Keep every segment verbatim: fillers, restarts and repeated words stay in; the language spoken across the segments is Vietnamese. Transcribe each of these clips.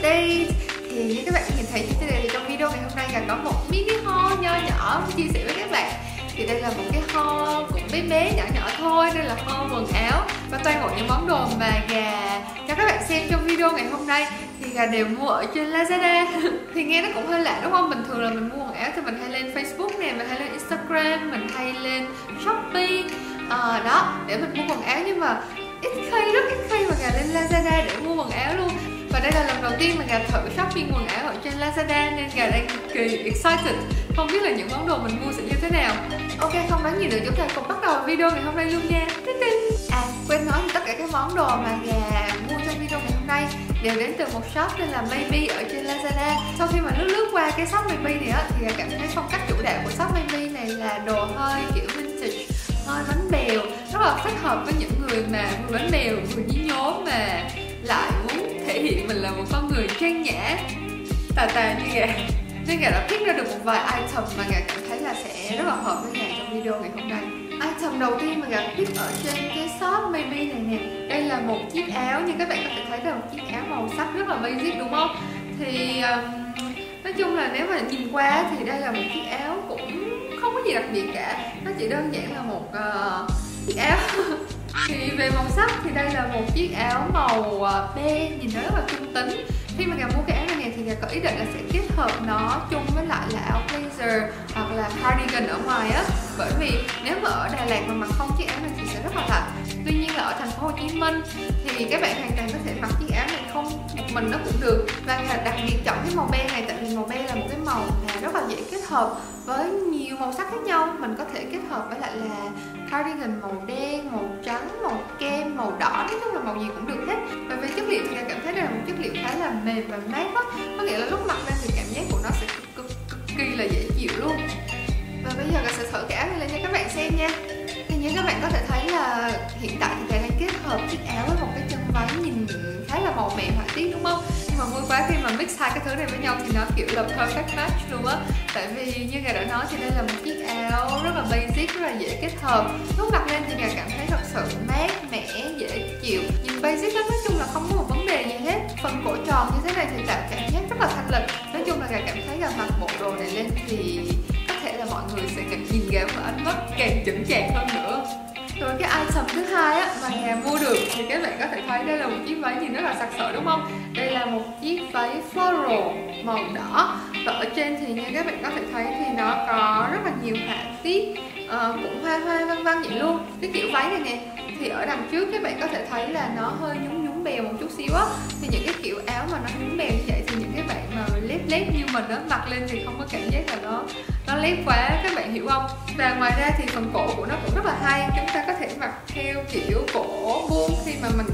update. Thì như các bạn nhìn thấy trên đây thì trong video ngày hôm nay là có một mini haul nho nhỏ chia sẻ với các bạn. Thì đây là một cái haul cũng bé bé nhỏ nhỏ thôi, đây là haul quần áo và toàn bộ những món đồ mà Gà cho các bạn xem trong video ngày hôm nay thì Gà đều mua ở trên Lazada. Thì nghe nó cũng hơi lạ đúng không? Bình thường là mình mua quần áo thì mình hay lên Facebook nè, mình hay lên Instagram, mình hay lên Shopee à, đó để mình mua quần áo, nhưng mà ít khi, rất ít khi mà Gà lên Lazada để mua quần áo luôn. Và đây là lần đầu tiên mà Gà thử shopping quần áo ở trên Lazada nên Gà đang cực kỳ excited, không biết là những món đồ mình mua sẽ như thế nào. Ok, không nói nhiều nữa, chúng ta cùng bắt đầu video ngày hôm nay luôn nha. À, quên nói thì tất cả các món đồ mà Gà mua trong video ngày hôm nay đều đến từ một shop tên là Maybe ở trên Lazada. Sau khi mà lướt lướt qua cái shop Maybe này á thì Gà cảm thấy phong cách chủ đạo của shop Maybe này là đồ hơi kiểu vintage, hơi bánh bèo, rất là thích hợp với những người mà vừa bánh bèo vừa nhí nhố mà lại muốn thể hiện mình là một con người trang nhã tà tà như Gà. Nên Gà đã pick ra được một vài item mà Gà cảm thấy là sẽ rất là hợp với Gà trong video ngày hôm nay. Item đầu tiên mà Gà pick ở trên cái shop Maybe này nè, đây là một chiếc áo, như các bạn có thể thấy là một chiếc áo màu sắc rất là basic đúng không? Thì um, nói chung là nếu mà nhìn qua thì đây là một chiếc áo cũng không có gì đặc biệt cả, nó chỉ đơn giản là một uh, chiếc áo. Thì về màu sắc thì đây là một chiếc áo màu be, nhìn nó rất là trung tính. Khi mà Gà mua cái áo này nè thì Gà có ý định là sẽ kết hợp nó chung với lại là áo blazer hoặc là cardigan ở ngoài á. Bởi vì nếu mà ở Đà Lạt mà mặc không chiếc áo này thì sẽ rất là lạnh. Tuy nhiên là ở thành phố Hồ Chí Minh thì các bạn hoàn toàn có thể mặc chiếc áo này không một mình nó cũng được. Và Gà đặc biệt chọn cái màu be này tại vì màu be là một cái màu mà rất là dễ kết hợp với nhiều màu sắc khác nhau. Mình có thể kết hợp với lại là cardigan màu đen, màu trắng, màu kem, màu đỏ, nói chung là màu gì cũng được hết. Và về chất liệu thì Gà cảm thấy đây là một chất liệu khá là mềm và mát á, có nghĩa là lúc mặc lên thì cảm giác của nó sẽ cực, cực, cực kỳ là dễ chịu luôn. Và bây giờ Gà sẽ thử cái áo này lên cho các bạn xem nha. Thì như các bạn có thể thấy là hiện tại thì Gà đang kết hợp chiếc áo với một cái chân váy nhìn khá là màu mè họa tiết đúng không? Nhưng mà vui quá khi mà mix hai cái thứ này với nhau thì nó kiểu là perfect match luôn á. Tại vì như Gà đã nói thì đây là một chiếc áo rất là basic, rất là dễ kết hợp. Lúc mặc lên thì Gà cảm thấy thật sự mát mẻ, dễ chịu, nhìn basic lắm, nói chung là không có một vấn đề gì hết. Phần cổ tròn như thế này thì tạo cảm giác rất là thanh lịch. Nói chung là Gà cảm thấy là mặc bộ đồ này lên thì có thể là mọi người sẽ nhìn Gà với ánh mắt càng chững chạc hơn nữa. Rồi cái item thứ hai á mà Gà mua được thì các bạn có thể thấy đây là một chiếc váy nhìn rất là sặc sỡ đúng không? Đây là một chiếc váy floral màu đỏ và ở trên thì như các bạn có thể thấy thì nó có rất là nhiều họa tiết uh, cũng hoa hoa vân vân vậy luôn. Cái kiểu váy này nè thì ở đằng trước các bạn có thể thấy là nó hơi nhún nhún bèo một chút xíu á. Thì những cái kiểu áo mà nó nhún bèo như vậy thì những cái bạn mà lép lép như mình á mặc lên thì không có cảm giác là nó nó lép quá, các bạn hiểu không? Và ngoài ra thì phần cổ của nó cũng rất là hay, chúng ta có thể mặc theo kiểu cổ buông khi mà mình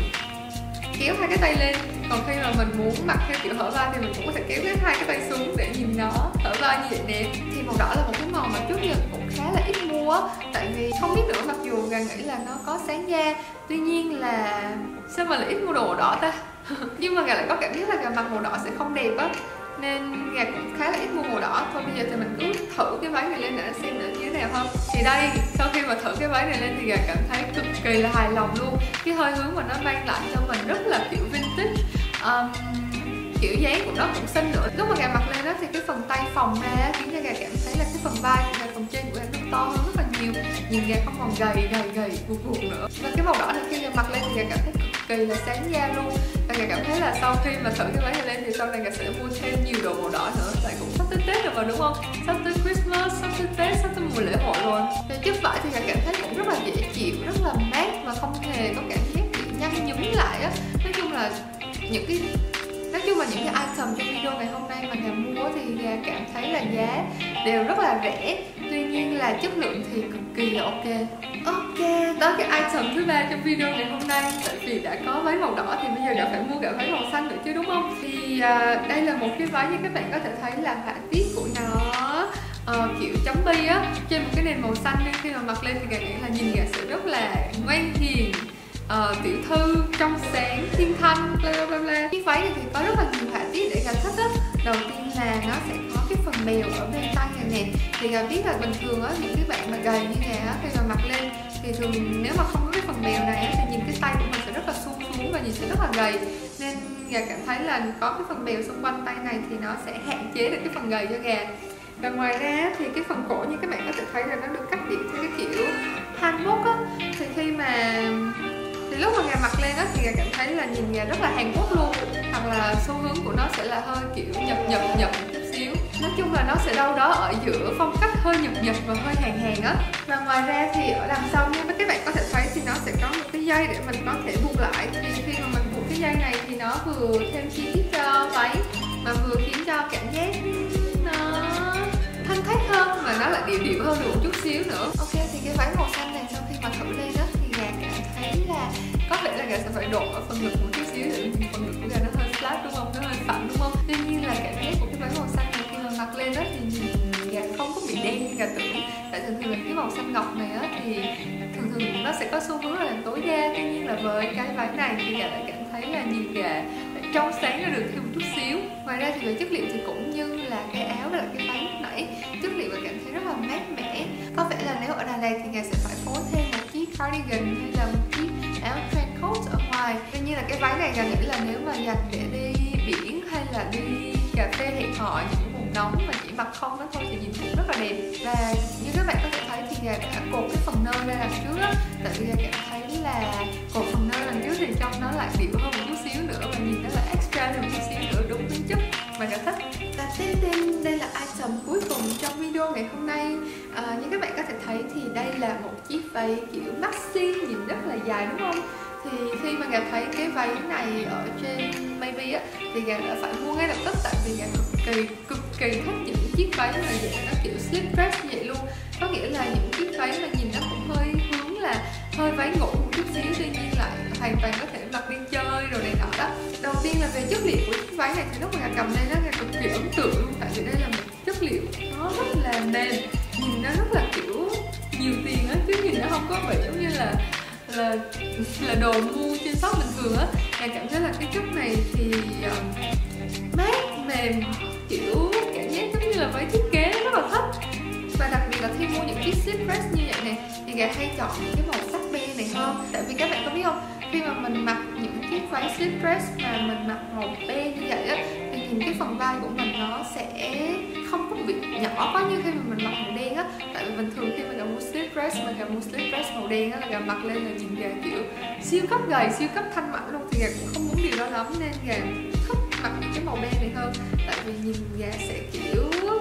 kéo hai cái tay lên, còn khi mà mình muốn mặc theo kiểu hở vai thì mình cũng có thể kéo hết hai cái tay xuống để nhìn nó hở vai như vậy nè. Thì màu đỏ là một cái màu mà trước giờ cũng khá là ít mua, tại vì không biết nữa, mặc dù Gà nghĩ là nó có sáng da, tuy nhiên là sao mà lại ít mua đồ màu đỏ ta. Nhưng mà Gà lại có cảm giác là Gà mặc màu đỏ sẽ không đẹp á, nên Gà cũng khá là ít mua màu đỏ. Thôi bây giờ thì mình cứ thử cái váy này lên để xem nữa như thế nào không. Thì đây, sau khi mà thử cái váy này lên thì Gà cảm thấy cực kỳ là hài lòng luôn. Cái hơi hướng mà nó mang lại cho mình rất là kiểu vintage, um, kiểu dáng của nó cũng xinh nữa. Lúc mà Gà mặc lên đó thì cái phần tay phồng ra khiến cho Gà cảm thấy là cái phần vai và phần trên của Gà nó to hơn rất là nhiều, nhìn Gà không còn gầy gầy gầy buộc buộc nữa. Và cái màu đỏ này khi Gà mặc lên thì Gà cảm thấy cực kỳ là sáng da luôn. Và Gà cảm thấy là sau khi mà thử cái váy này lên thì sau này Gà sẽ mua thêm nhiều đồ màu đỏ nữa, tại cũng sắp tới Tết rồi mà đúng không? Sắp tới Christmas, sắp tới Tết, sắp tới mùa lễ hội rồi. Về chất vải thì Gà cảm thấy cũng rất là dễ chịu, rất là mát và không hề có cảm giác bị nhăn nhúm lại á. Nói chung là những cái Nói chung là những cái item trong video ngày hôm nay mà Gà mua thì Gà cảm thấy là giá đều rất là rẻ, tuy nhiên là chất lượng thì cực kỳ là ok. Ok, tới cái item thứ ba trong video ngày hôm nay. Tại vì đã có váy màu đỏ thì bây giờ đã phải mua cả váy màu xanh nữa chứ đúng không? Thì uh, đây là một cái váy như các bạn có thể thấy là họa tiết của nó uh, kiểu chấm bi á, trên một cái nền màu xanh, nên khi mà mặc lên thì Gà nghĩ là nhìn Gà sẽ rất là ngoan hiền, Uh, tiểu thư, trong sáng, thiên thanh, bla bla bla. Chiếc váy này thì có rất là nhiều họa tiết để Gà thích á. Đầu tiên là nó sẽ có cái phần bèo ở bên tay này nè. Thì Gà biết là bình thường á, những cái bạn mà gầy như Gà á, khi mà mặc lên thì thường nếu mà không có cái phần bèo này á, thì nhìn cái tay của mình sẽ rất là suông xuống và nhìn sẽ rất là gầy. nên gà cảm thấy là có cái phần bèo xung quanh tay này thì nó sẽ hạn chế được cái phần gầy cho gà. Và ngoài ra thì cái phần cổ như các bạn có thể thấy là nó được cắt điện theo cái kiểu hanbok á, thì khi mà thì lúc mà gà mặc lên á thì gà cảm thấy là nhìn gà rất là Hàn Quốc luôn, hoặc là xu hướng của nó sẽ là hơi kiểu nhập nhập nhập một chút xíu. Nói chung là nó sẽ đâu đó ở giữa phong cách hơi nhập nhập và hơi Hàn Hàn á. Và ngoài ra thì ở đằng sau như các bạn có thể thấy thì nó sẽ có một cái dây để mình có thể buộc lại. Thì khi mà mình buộc cái dây này thì nó vừa thêm chi tiết cho váy mà vừa khiến cho cảm giác nó thanh thoát hơn và nó lại điệu điệu hơn được một chút xíu nữa. Ok, thì cái váy màu xanh này sau khi mà thử lên đó thì gà cảm thấy là có vẻ là gà sẽ phải độ ở phần ngực một chút xíu để phần ngực của gà nó hơi flat đúng không, nó hơi phẳng đúng không. Tuy nhiên là cảm giác của cái váy màu xanh này khi mà mặc lên đó thì nhìn gà không có bị đen như gà tưởng. Tại thường thường cái màu xanh ngọc này á thì thường thường nó sẽ có xu hướng là làm tối da, tuy nhiên là với cái váy này thì gà lại cảm thấy là nhìn gà trong sáng nó được thêm một chút xíu. Ngoài ra thì về chất liệu thì cũng như là cái áo và cái váy lúc nãy, chất liệu và cảm thấy rất là mát mẻ. Có vẻ là nếu ở Đà Lạt thì gà sẽ phải phối thêm một chiếc cardigan hay là một chiếc áo trench ở ngoài. Tuy nhiên là cái váy này gà nghĩ là nếu mà dành để đi biển hay là đi cà phê hẹn hò những vùng nóng mà chỉ mặc không nó thôi thì nhìn cũng rất là đẹp. Và như các bạn có thể thấy thì gà đã cột cái phần nơ ra đằng trước á, tại vì gà cảm thấy là cột phần nơ đằng trước thì trông nó lại điệu hơn một chút xíu nữa và nhìn nó lại extra hơn một chút xíu nữa, đúng tính chất mà gà thích. Và tiếp đến đây là item cuối cùng trong video ngày hôm nay. À, như các bạn có thể thấy thì đây là một chiếc váy kiểu maxi nhìn rất là dài đúng không? Thì khi mà gà thấy cái váy này ở trên Maybe á thì gà đã phải mua ngay lập tức, tại vì gà cực kỳ cực kỳ thích những chiếc váy mà dạng nó kiểu slip dress như vậy luôn. Có nghĩa là những chiếc váy mà nhìn nó cũng hơi hướng là hơi váy ngủ một chút xíu, tuy nhiên lại hoàn toàn có thể mặc đi chơi rồi này nọ đó. Đầu tiên là về chất liệu của chiếc váy này thì lúc mà gà cầm lên nó gà cực kỳ ấn tượng luôn, tại vì đây là một chất liệu nó rất là mềm, nhìn nó rất là kiểu nhiều tiền á, chứ nhìn nó không có bị giống như là là là đồ mua trên shop bình thường á. Gà cảm thấy là cái chất này thì um, mát mềm, kiểu cảm giác giống như là váy thiết kế rất là thích. Và đặc biệt là khi mua những chiếc slip dress như vậy này thì gà hay chọn những cái màu sắc be này hơn, tại vì các bạn có biết không, khi mà mình mặc những chiếc váy slip dress mà mình mặc màu be như vậy á thì nhìn cái phần vai của mình nó sẽ không có bị nhỏ quá như khi mà mình mặc màu đen á. Tại vì bình thường khi mà gà mua slip dress mà gà mua slip dress màu đen á là gà mặc lên là nhìn gà kiểu siêu cấp gầy, siêu cấp thanh mảnh luôn, thì gà cũng không muốn điều đó lắm, nên gà thích mặc những cái màu be này hơn, tại vì nhìn gà sẽ kiểu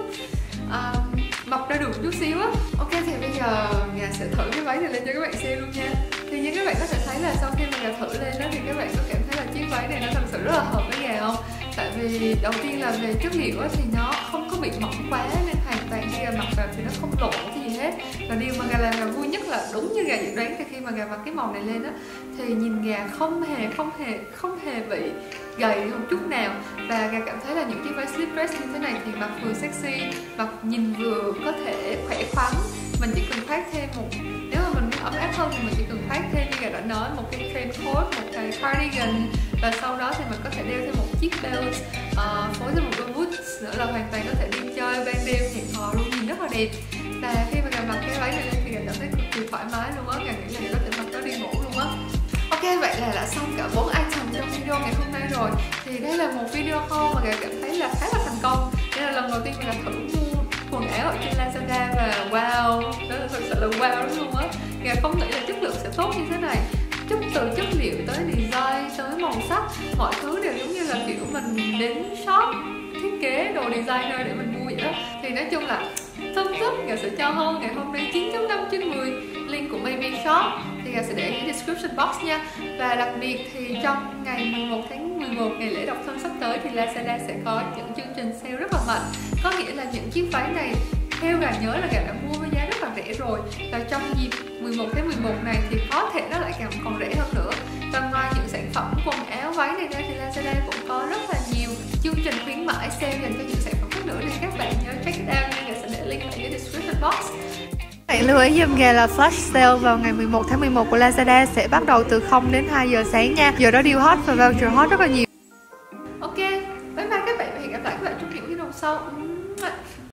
um, mập ra được một chút xíu á. Ok, thì bây giờ gà sẽ thử cái váy này lên cho các bạn xem luôn nha. Thì như các bạn có thể thấy là sau khi mà gà thử lên đó thì các bạn có cảm thấy là chiếc váy này nó thật sự rất là hợp với gà không? Tại vì đầu tiên là về chất liệu á thì nó không có bị mỏng quá, nên hoàn toàn khi gà mặc vào thì nó không lộ cái gì hết. Và điều mà gà làm gà vui nhất là đúng như gà dự đoán, thì khi mà gà mặc cái màu này lên á thì nhìn gà không hề không hề không hề bị gầy một chút nào. Và gà cảm thấy là những chiếc váy slip dress như thế này thì mặc vừa sexy, mặc nhìn vừa có thể khỏe khoắn. Mình chỉ cần khoác thêm một, nếu mà mình muốn ấm áp hơn thì mình chỉ cần khoác thêm như gà đã nói một cái trenchcoat, một cái cardigan, và sau đó thì mình có thể đeo thêm một chiếc belt, uh, phối thêm một đôi boots nữa là hoàn toàn có thể đi chơi ban đêm hẹn hò luôn, nhìn rất là đẹp. Và khi mà gà mặc cái váy này lên thì gà cảm thấy cực kỳ thoải mái luôn á, gà nghĩ là gà có thể mặc nó đi ngủ luôn á. Ok, vậy là đã xong cả bốn item trong video ngày hôm nay rồi. Thì đây là một video haul mà gà cảm thấy là khá là thành công. Đây là lần đầu tiên gà thử mua quần áo ở trên Lazada và wow, đó là thật sự là wow lắm luôn á. Gà không nghĩ là chất lượng sẽ tốt như thế này. Chút từ chất liệu tới design tới màu sắc, mọi thứ đều giống như là kiểu mình đến shop thiết kế đồ designer để mình mua vậy đó. Thì nói chung là thumbs up gà sẽ cho hơn ngày hôm nay chín chấm năm trên mười. Link của Maybe Shop thì gà sẽ để ở description box nha. Và đặc biệt thì trong ngày mười một tháng mười một, ngày lễ độc thân sắp tới, thì Lazada sẽ có những chương trình sale rất là mạnh. Có nghĩa là những chiếc váy này theo gà nhớ là gà đã mua với giá rất là rẻ rồi, và trong dịp mười một tháng mười một này thì có thể nó lại càng còn rẻ hơn nữa. Và ngoài những sản phẩm quần áo váy này ra thì Lazada cũng có rất là nhiều chương trình khuyến mãi sale dành cho những sản phẩm khác nữa, nên các bạn nhớ check it out nha. Gà sẽ để link ở dưới description box. Bạn lưu ý giùm gà là flash sale vào ngày mười một tháng mười một của Lazada sẽ bắt đầu từ không đến hai giờ sáng nha. Giờ đó deal hot và voucher hot rất là nhiều.